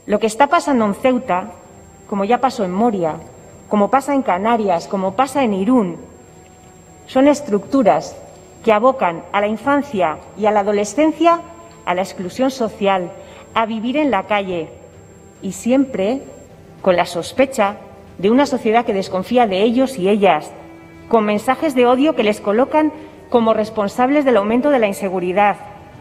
Lo que está pasando en Ceuta, como ya pasó en Moria, como pasa en Canarias, como pasa en Irún, son estructuras que abocan a la infancia y a la adolescencia a la exclusión social, a vivir en la calle y siempre con la sospecha de una sociedad que desconfía de ellos y ellas, con mensajes de odio que les colocan como responsables del aumento de la inseguridad.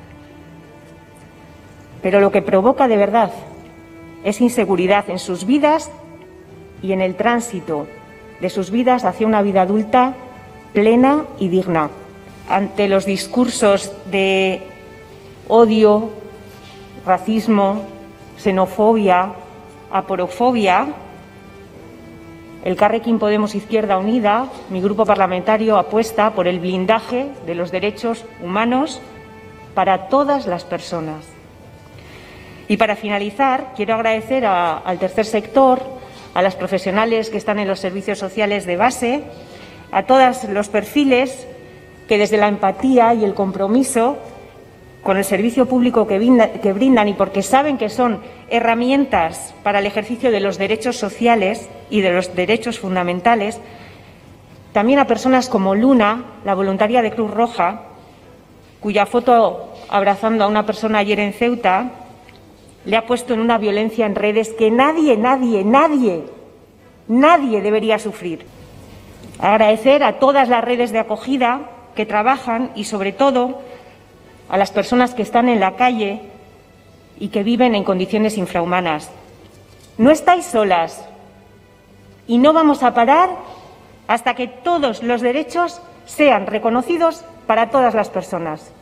Pero lo que provoca de verdad es inseguridad en sus vidas y en el tránsito de sus vidas hacia una vida adulta plena y digna. Ante los discursos de odio, racismo, xenofobia, aporofobia, Elkarrekin Podemos Izquierda Unida, mi grupo parlamentario, apuesta por el blindaje de los derechos humanos para todas las personas. Y para finalizar, quiero agradecer al tercer sector, a las profesionales que están en los servicios sociales de base, a todos los perfiles que desde la empatía y el compromiso con el servicio público que brindan y porque saben que son herramientas para el ejercicio de los derechos sociales y de los derechos fundamentales, también a personas como Luna, la voluntaria de Cruz Roja, cuya foto abrazando a una persona ayer en Ceuta le ha puesto en una violencia en redes que nadie debería sufrir. Agradecer a todas las redes de acogida que trabajan y, sobre todo, a las personas que están en la calle y que viven en condiciones infrahumanas. No estáis solas y no vamos a parar hasta que todos los derechos sean reconocidos para todas las personas.